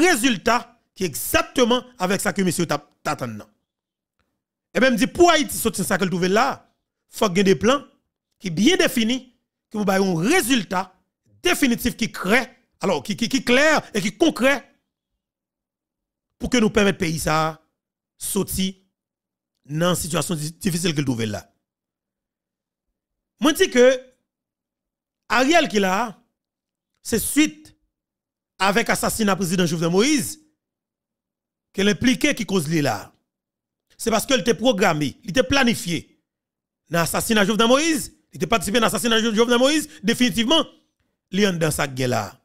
résultat qui est exactement avec ça que monsieur t'attend. Et même dit pour Haïti sortir ça qu'elle trouve là, faut qu'il y ait des plans qui bien définis qui vous un résultat définitif qui crée alors qui clair et qui concret pour que nous permettre pays ça sortir dans une situation difficile qu'elle trouve là. Moi dis que Ariel qui là c'est suite avec assassinat président Jovenel Moïse qu'elle impliquait qui cause là. C'est parce qu'elle était programmée, il était planifié. Dans l'assassinat Jovenel Moïse, il était participé dans l'assassinat Jovenel Moïse, définitivement, il est dans sa guerre là.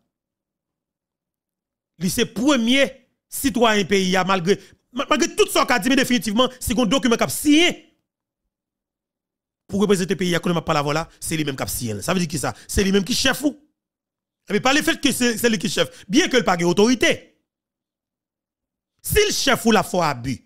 Il c'est premier citoyen pays malgré tout ce qu'a dit, mais définitivement, c'est un document qui a signé pour représenter le pays, il n'y a pas la voilà, c'est lui-même qui a signé. Ça veut dire qui ça? C'est lui-même qui chef ou? Mais pas le fait que c'est lui qui chef, bien que le pas autorité. Si le chef ou la foi abus,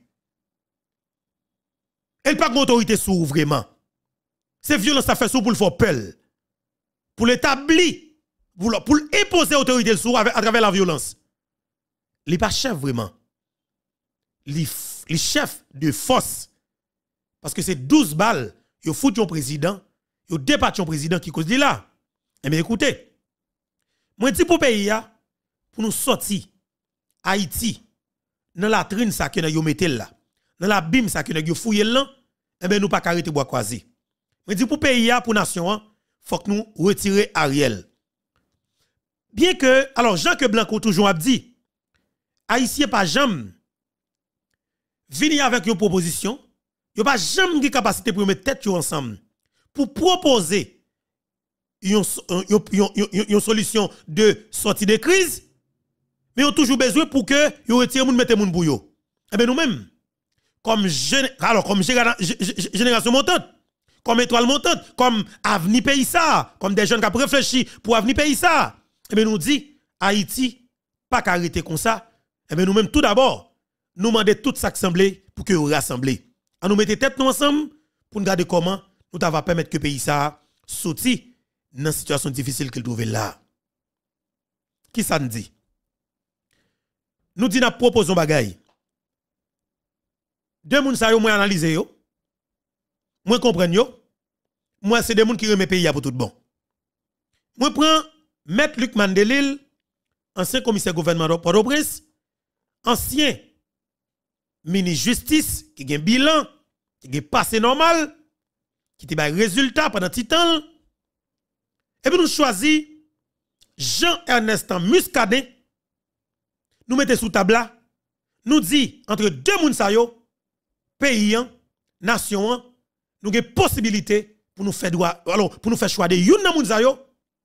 elle pas d'autorité sous vraiment. C'est violence ça fait sous pour le faire peur. Pour l'établir, pour imposer autorité sous à travers la violence. Il pas chef vraiment. Il chef de force. Parce que c'est 12 balles, il fout un président, il dépasse un président qui cause là. Eh bien écoutez, moi dis pour pays pour nous sortir Haïti dans la trine ça que nous mettez là. Dans la bim ça que nous fouillé là, eh bien nous pas arrêter bois croisé. Mais dit pour pays pour nation, faut que nous retirer Ariel. Bien que alors Jean que Blanco toujours a dit Haïtien pas jamais venir avec une proposition, yo pas jamais de capacité pour mettre tête ensemble pour proposer une solution de sortie de crise, mais on toujours besoin pour que yo retire moun mette moun bouyo. Eh bien nous-mêmes comme génération montante, comme étoile montante, comme avenir pays ça, comme des jeunes qui ont réfléchi pour avenir pays ça, et bien nous dit Haïti pas qu'arrêter comme ça, et bien nous-mêmes tout d'abord nous demander tout ça assemblée pour que vous rassemblez. On nous mettre tête nous ensemble pour nous regarder comment nous va permettre que pays ça sorti dans une situation difficile qu'il trouve là. Qui ça nous dit? Nous dit nous proposons bagaille. Deux moun sa yo moi analyser yo. Moi comprendre yo. Moi c'est des moun qui remet pays pour tout bon. Moi prends Maître Luc Mandelil, ancien commissaire gouvernement de Port-au-Prince, ancien ministre justice qui a un bilan, qui a passé normal, qui a un résultat pendant petit temps. Et puis nous choisissons Jean-Ernest Muscadet, nous mettons sous table là, nous dit entre deux moun sa yo, pays, nation, nous avons possibilité pour nous faire droit, alors pour nous faire choix de yon nan moun sa yo,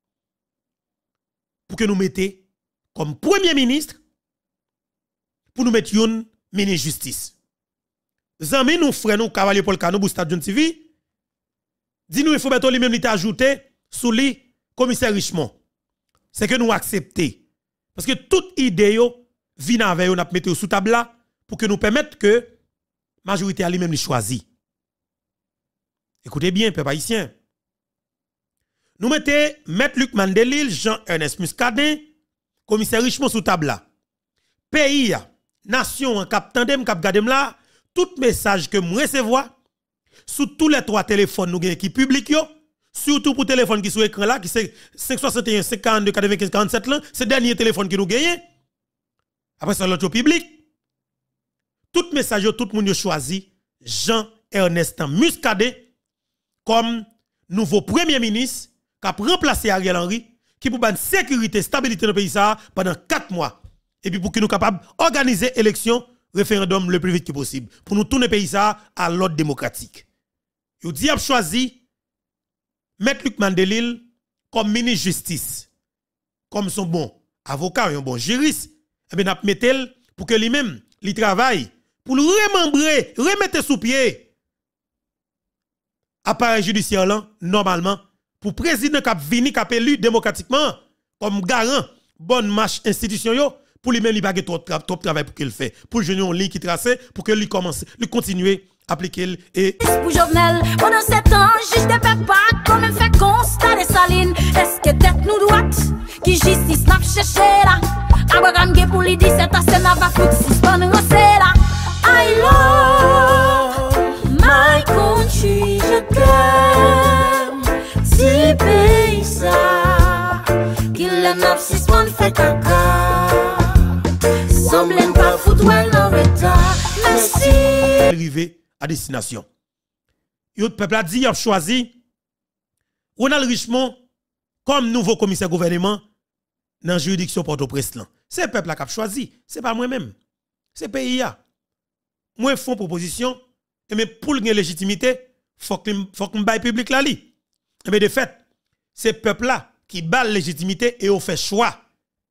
pour que nous mettions comme premier ministre, pour nous mettre yon ministre justice. Zami nous frère nous cavalier Paul Kano pour Stade John TV, dit nous il faut mettre lui même ajouter sous lui commissaire Richemont. C'est que nous accepter parce que toute idée yo vient avec yo n'a mettre sous table là pour que nous permettre que majorité a lui-même choisi. Écoutez bien, peuple haïtien. Nous mettons Maître Luc Mandelil, Jean-Ernest Muscadet, commissaire Richemont sous table là. Pays, nation, cap tandem, cap gadem là, tout message que nous recevons, sous tous les trois téléphones nous qui public yo, surtout pour téléphone qui sur écran là, qui c'est 561, 52, 95, 47 là, c'est le dernier téléphone qui nous gagne. Après ça, l'autre public. Tout message, tout le monde choisi Jean-Ernest Muscadet comme nouveau premier ministre qui a remplacé Ariel Henry, qui pour une sécurité, stabilité dans le pays ça pendant 4 mois. Et puis pour que nous capables d'organiser l'élection, référendum le plus vite que possible. Pour nous tourner le pays ça à l'ordre démocratique. Vous dit a choisi Maître Luc Mandelil comme ministre justice, comme son bon avocat, un bon juriste. Et bien, nous mettons pour que lui-même, il travaille pour le remembrer, remettre sous pied appareil judiciaire là, normalement, pour président qui a venu, qui a élu démocratiquement, comme garant, bonne marche institution yo, pour lui-même, il n'y a pas trop travail pour qu'il fait. Pour le jeune en ligne qui trace, pour que lui commence, lui continuer à appliquer et. Pour Jovenel, pendant 7 ans, juge de papa, comme même fait constat de saline. Est-ce que tête nous droite, qui justice n'a cherché là? Abraham Gay pour lui 17 à n'a pas foutu si bon c'est là. I love my country, je t'aime. Si pays ça, qu'il a n'a si bon fait caca. Semble pas foutu en retard. Merci. Arrivé à destination. Yot peuple a dit, il a choisi Ronald Richemont comme nouveau commissaire gouvernement dans la juridiction Port-au-Prince. C'est le peuple qui a choisi, c'est pas moi-même. C'est le pays. Moi, je fais une proposition, mais pour une légitimité, il faut que je baille public là. Mais de fait, c'est le peuple là qui bat la légitimité et on fait choix.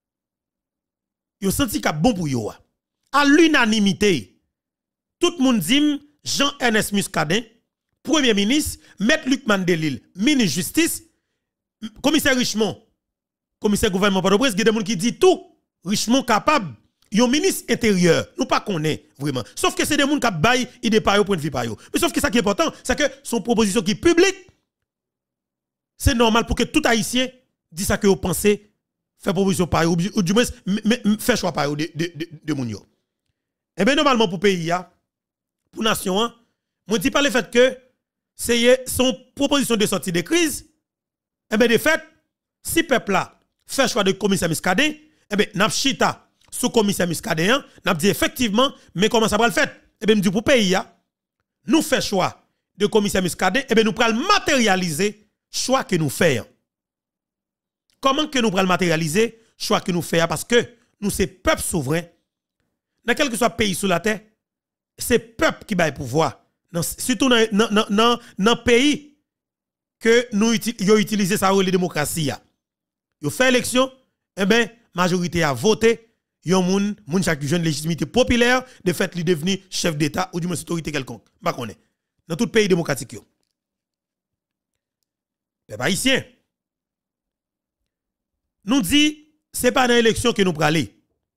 Yo senti qu'il bon pour yo. À l'unanimité, tout le monde dit Jean-Ernest Muscadet, Premier ministre, Maître Luc Mandelil, ministre justice, commissaire Richemont, commissaire gouvernement Port-au-Prince, il y a des gens qui disent tout. Richemont capable, yon ministre intérieur, nous pas connaît vraiment. Sauf que c'est des gens qui baillent idée par yo point de vue par yo. Mais sauf que ça qui est important, c'est que son proposition qui est publique, c'est normal pour que tout haïtien dise ça que vous pensez, faire proposition par yo, ou du moins faire choix par yo de moun yo. Et bien normalement pour pays pour nation, on dit pas le fait que c'est son proposition de sortie de crise. Et bien de fait, si peuple là fait choix de commissaire Muscadet, eh bien n'a chita sous commissaire Muscadet, n'a dit effectivement, mais comment ça va le faire? Eh bien dit pour pays nous fait choix de commissaire Muscadet, eh bien nous pral matérialiser choix que nous faisons. Comment que nous pral matérialiser choix que nous faisons? Parce que nous c'est peuple souverain. Dans quel que soit pays sous la terre, c'est peuple qui va pouvoir. Surtout dans le pays que nous utilisons ça la démocratie. Yo fait élection, eh ben majorité a voté, yon moun chaque jeune légitimité populaire, de fait li devenu chef d'état ou du moins autorité quelconque. Pas connaît. Dans tout pays démocratique yo. Peuple haïtien. Nous dit c'est pas dans l'élection que nous pral.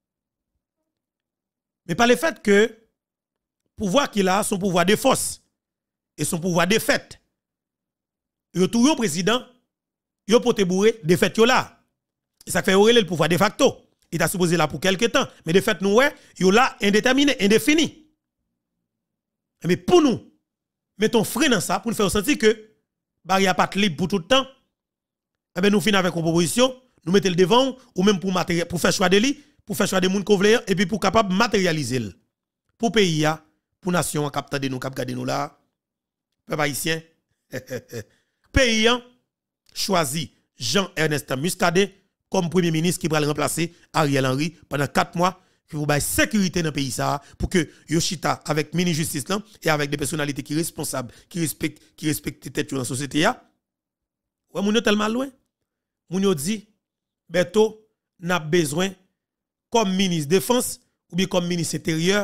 Mais par le fait que pouvoir qu'il a, son pouvoir de force et son pouvoir de fait. Yo tout yon président, yo pote bourré, de fait yo là. Et ça fait le pouvoir de facto. Il a supposé là pour quelque temps. Mais de fait, nous, ouais, yo là indéterminé, indéfini. Mais pour nous, mettons frein dans ça pour nous faire sentir que barrière pas libre pour tout le temps. Eh bien, nous finissons avec une proposition, nous mettons le devant, ou même pour faire choix de lui, pour faire choix de moun qu'on et puis pour capable matérialiser. Pour pays, pour nation, cap de nous, cap garder nous là, peuple haïtien, pays choisi Jean-Ernest Muscadet comme premier ministre qui va remplacer Ariel Henry pendant 4 mois, qui va faire sécurité dans le pays ça, pour que Yoshita avec mini justice là et avec des personnalités qui responsables, qui respectent tête dans la société ouais moun yo tellement loin. Moun yo dit Beto n'a besoin comme ministre défense ou bien comme ministre intérieur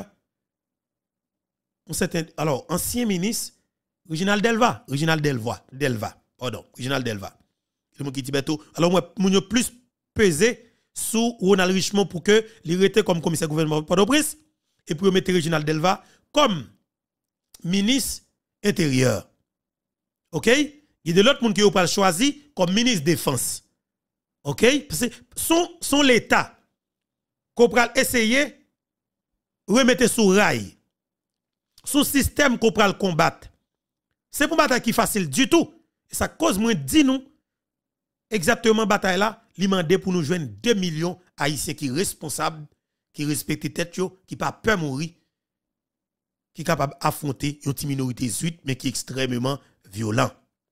alors ancien ministre Reginald Delva, pardon, Reginald Delva. Le qui dit Beto, alors moi moun yo plus pesé sous Ronald Richemont pour que il rete comme commissaire gouvernement Port-au-Prince et pour mettre Reginald Delva comme ministre intérieur. OK? Il y a de l'autre monde qui a choisi comme ministre défense. OK? Parce que son l'état qu'on va essayer remettre sous rail. Son système qu'on va combattre. C'est pour bataille qui facile du tout. Et ça cause moins dit nous exactement bataille là, li mandé pour nous joindre 2 millions haïtiens qui responsables, qui respectent tête yo, qui pas peur mourir, qui capable affronter une petite minorité suite mais qui est extrêmement violent.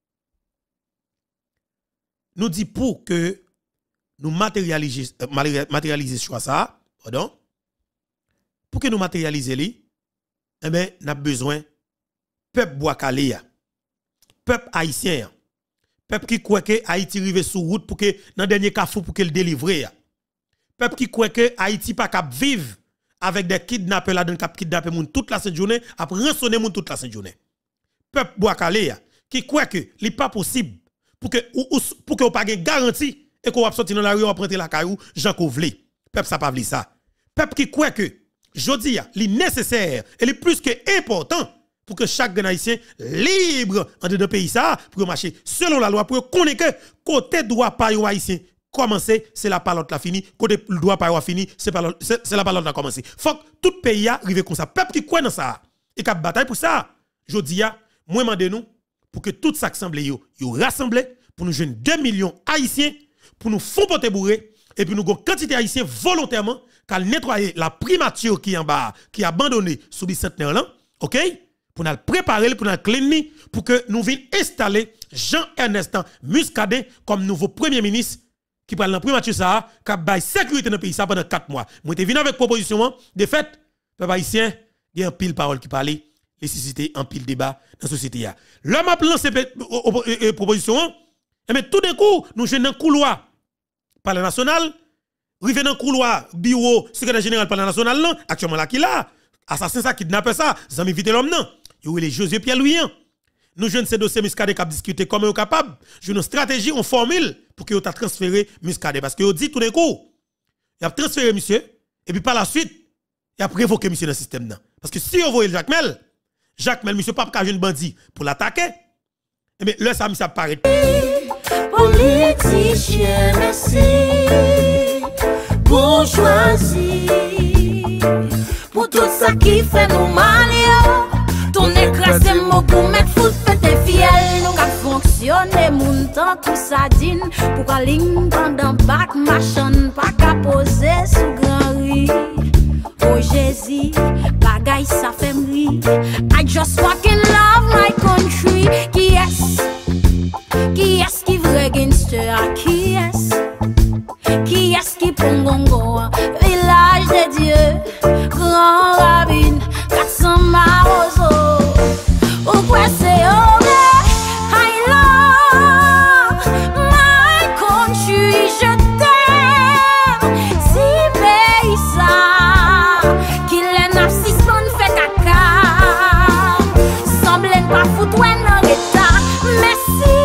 Nous dit pour que nous matérialiser choix ça, pardon. Pour que nous matérialiser li, eh ben n'a besoin peuple bois calé, peuple haïtien, peuple qui croit que Haïti rive sur route pour que dans dernier carrefour pour que le délivrer. Peuple qui croit que Haïti pas cap vivre avec des kidnappeurs là dans cap kidnapper moun toute la journée, après rançonner moun toute la journée. Peuple bois calé qui croit que li pas possible pour que pas gain garantie et qu'on va sortir dans la rue prendre la caillou Jean Kovli. Peuple ça pas vle ça. Peuple qui croit que jodi li nécessaire et li plus que important pour que chaque Haïtien libre en dedans pays ça pour marcher selon la loi pour connaître que côté droit pas yo haïtien commencer, c'est la parole qui a fini. Côté le droit pas fini, c'est la parole qui a commencé. Faut que tout pays arrive comme ça. Peuple qui croit dans ça et qui a bataille pour ça. Je dis, moi, demandez nous pour que toute cette assemblée yo rassemble pour nous joindre 2 millions haïtiens pour nous font porter bourré et puis nous avons quantité haïtiens volontairement qu'à nettoyer la primature qui est en bas qui est abandonnée sous bicentenaire là, OK? Pour nous préparer pour nous cleaner pour que nous venions installer Jean-Ernest Muscadet comme nouveau premier ministre qui prend la primature ça qui a bail sécurité dans le pays ça pendant 4 mois. Moi t'ai venu avec proposition de fait peuple haïtien, il y a un pile parole qui parlait, les susciter en pile débat dans la société. L'homme a lancé proposition, mais tout d'un coup, nous jouons dans le couloir par la nationale, rive dans le couloir, bureau, secrétaire général par la nationale, actuellement là qui là, assassin ça, kidnappé ça, zami vite l'homme non. Il y a José Pierre-Louis. Nous jouons ces dossiers Muscadet qui a discuté comment ils sont capables, jouons une stratégie, une formule pour que vous transféré Muscadet. Parce que vous dit tout d'un coup, il a transféré monsieur, et puis par la suite, il a révoqué monsieur dans le système. Parce que si vous voyez Jacques Mel, monsieur pas qu'à jeune bandit pour l'attaquer, mais là ça me paraît. Politicien, merci, bourgeoisie, pour tout ça qui fait nous mal, ton écrasé mon goût, mettre foot, pété fiel, nous qu'à fonctionner, moun tant tout ça dîne, pour qu'à ligne pendant bac, machin, pas qu'à poser sous grand riz. Oh Jésus, bagay ça fait m'ri. I just fucking love my country. Qui est-ce qui vrai gangster? Qui est-ce qui pongongo? Village de Dieu, grand rabbin, 400 marozo. Ou quoi c'est horrible? I love my country, je t'aime. Si pays ça, qu'il est narcissant fait caca. Semble pas foutre dans l'état. Merci,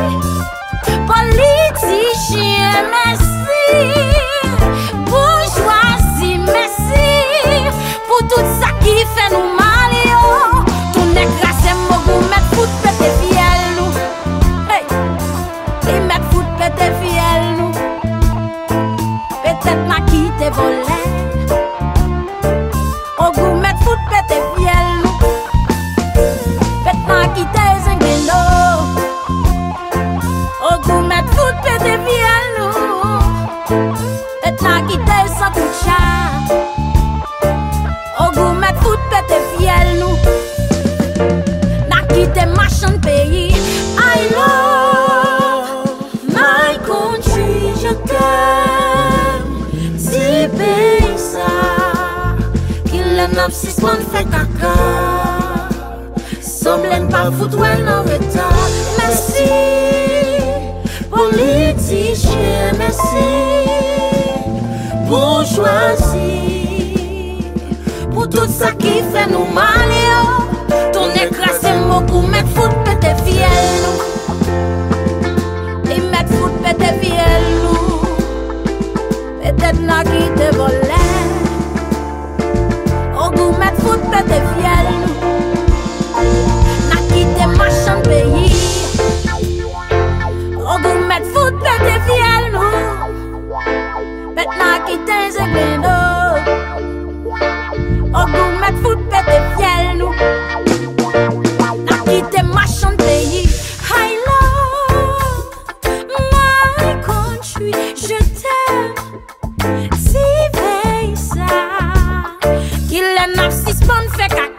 politicien, merci. Bourgeoisie, merci. Pour tout ça qui fait nous mal. Ton écrasé mon goût, mettre foot pété fiel nous. Hey, et mettre foot pété fiel nous. Peut-être m'a quitté volé. Au goût, mettre foot pété fiel nous. Peut-être m'a quitté zingueno. Au goût, mettre foot pété fiel nous. Peut-être m'a quitté sans coup de chat. Au goût, mettre foot pété fiel nous. N'a quitté machin pays. I love my country, je t'aime. Si pays ça, qu'il le 9-6 monde fait caca. Semble pas foutre en retard. Merci, politicien, merci. Bourgeoisie, pour tout ça qui fait nous mal. Ton écrasé mon goût, mettre foot pété fiel nous. Et mettre foot pété fiel nous. Peut-être n'a qui te volé. Au goût, mettre foot pété fiel nous. N'a qui te machin pays. Au goût, mettre foot pété fiel nous. Peut-être n'a qui te zingueno. Au goût, mettre foot pété fiel nous. Machin pays, I love my country, je t'aime. Si pays ça, qu'il est narcissant fait caca.